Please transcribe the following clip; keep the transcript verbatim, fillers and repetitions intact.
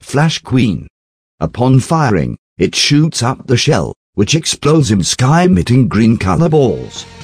Flash Queen. Upon firing, it shoots up the shell, which explodes in sky emitting green color balls.